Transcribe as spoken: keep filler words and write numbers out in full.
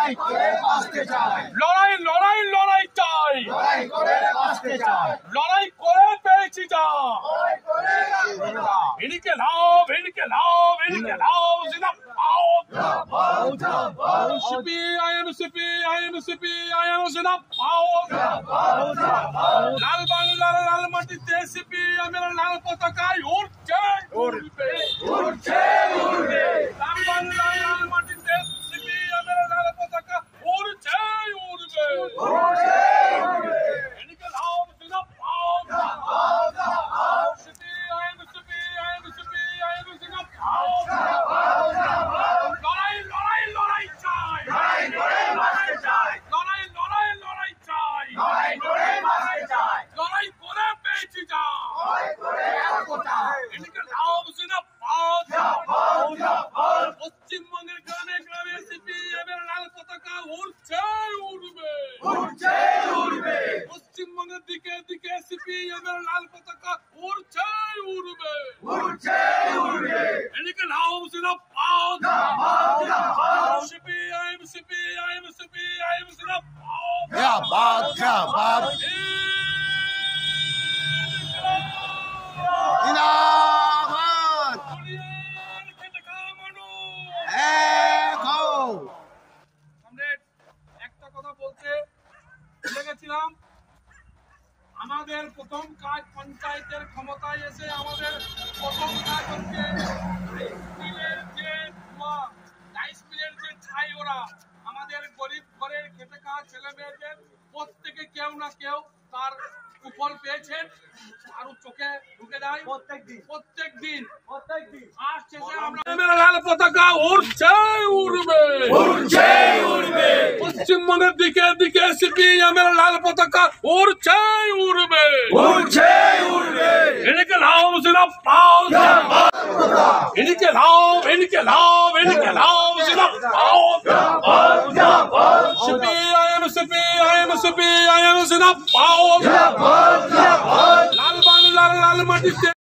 লড়াই করে বাঁচতে চাই, লড়াই লড়াই লড়াই চাই, লড়াই করে বাঁচতে চাই, লড়াই করে পেয়েছি যা। লড়াই করে বাঁচতে চাই। এদিকে লাও এদিকে লাও এদিকে লাও জিন্দাবাদ। জিন্দাবাদ, জিন্দাবাদ, সিপিআইএম সিপিআইএম সিপিআইএম জিন্দাবাদ। জিন্দাবাদ, জিন্দাবাদ। লাল বাংলার লাল মাটিতে সিপিআইএমের লাল পতাকায় উঠছে উড়বে উড়ছে উড়বে, লাল বাংলার লাল মাটিতে সিপিআইএমের লাল পতাকা উড়ছে উড়বে উড়ছে উড়বে। এদিকে লাও জিন্দাবাদ। জিন্দাবাদ, জিন্দাবাদ, সিপিআইএম সিপিআইএম সিপিআইএম জিন্দাবাদ। জিন্দাবাদ, জিন্দাবাদ। লড়াই লড়াই লড়াই চাই, লড়াই করে বাঁচতে চাই, লড়াই লড়াই লড়াই চাই, লড়াই করে বাঁচতে চাই, লড়াই করে পেয়েছি যা। লড়াই করে বাঁচতে চাই। এদিকে লাও জিন্দাবাদ। জিন্দাবাদ, জিন্দাবাদ। পশ্চিমবঙ্গের গ্রামে গ্রামে সিপিএমের লাল পতাকা উড়ছে উড়বে, উড়ছে উড়বে, পশ্চিমবঙ্গের দিকে দিকে সিপিএমের লাল পতাকা উড়ছে উড়বে। উড়ছে উড়বে। এদিকে লাও জিন্দাবাদ। জিন্দাবাদ, জিন্দাবাদ। সিপিআইএম সিপিআইএম সিপিআইএম জিন্দাবাদ। জিন্দাবাদ, জিন্দাবাদ। জিন্দাবাদ। দুনিয়ার খেটে খাওয়া মানুষ। এক হও। কমরেড, একটা কথা বলতে ভুলে গেছিলাম, আমাদের প্রথম কাজ পঞ্চায়েতের ক্ষমতায় এসে আমাদের প্রথম কাজ হচ্ছে রাইস মিলের যে ধোঁয়া, রাইস মিলের যে ছাই, ওরা আমাদের গরিব ঘরের খেটে খাওয়া ছেলে মেয়েদের প্রত্যেকে কেউ না কেউ তার কুফল পেয়েছেন, আর চোখে ঢুকে যায় প্রত্যেক দিন প্রত্যেক দিন প্রত্যেক দিন। আর শেষে আমরা লাল পতাকা উড়ছে উড়বে, উড়ছে উড়বে, পশ্চিমবঙ্গের দিকে দিকে সিপিএমের লাল পতাকা উড়ছে উড়বে, উড়ছে উড়বে। এদিকে লাও জিন্দাবাদ। এদিকে লাও এদিকে লাও এদিকে লাও জিন্দাবাদ। জিন্দাবাদ, জিন্দাবাদ। সিপিআইএম সিপিআইএম সিপিআইএম জিন্দাবাদ। জিন্দাবাদ, জিন্দাবাদ। লাল বাংলার লাল মাটিতে